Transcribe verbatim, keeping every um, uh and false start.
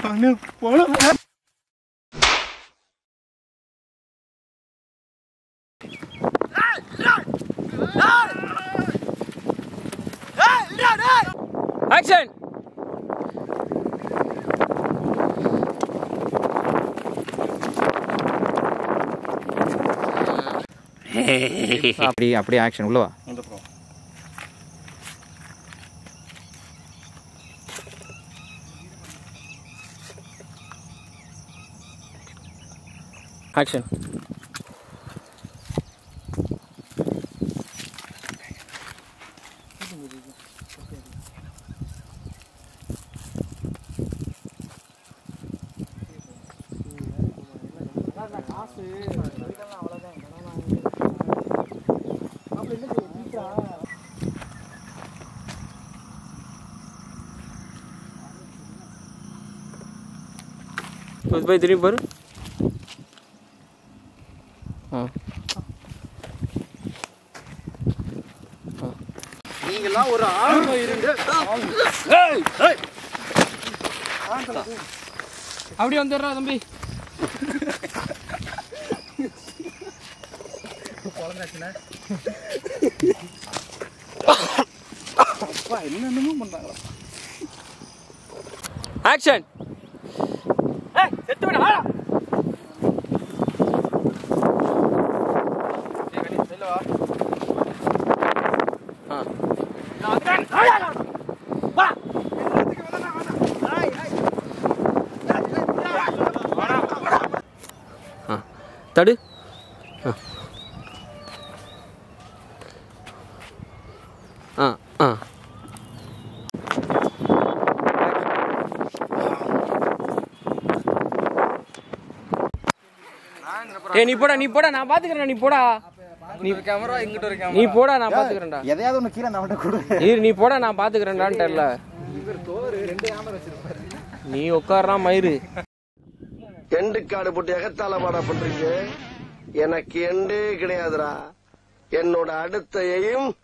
Action! அப்படி அப்படியே action உள்ளவா ஆக்ஷன் कुछ भाई तेरी पर हाँ நீங்கலாம் ஒரு ஆளுங்க இருங்க ஏய் ஏய் அப்படியே வந்துறா தம்பி போலங்கச்சுனா அப்பா என்னென்னமோ பண்றாங்க ஆக்ஷன் ஏய் செத்து விடு ஆடா சரி வெளிய செல்ல வா ஆ நான் ஆடா வா ஆ தடு ஆ ஆ ஏய் நீ போடா நீ போடா நான் பாத்துக்கறேன் நீ போடா நீ கேமரா இங்கட்ட ஒரு கேமரா நீ போடா நான் பாத்துக்கறேன்டா எதையாவது ஒன்னு கீழ நம்மட்ட கொடு நீ நீ போடா நான் பாத்துக்கறேன்டான்ட்டல இவர் தோறு ரெண்டு கேமரா வச்சிருப்பாரு நீ உட்கார்றா மயிறு எண்டு காடு போட்டு எகத்தால பாடா பண்றீங்க எனக்கு எண்டே கிடையாதுடா என்னோட அடுத்த எய்ம்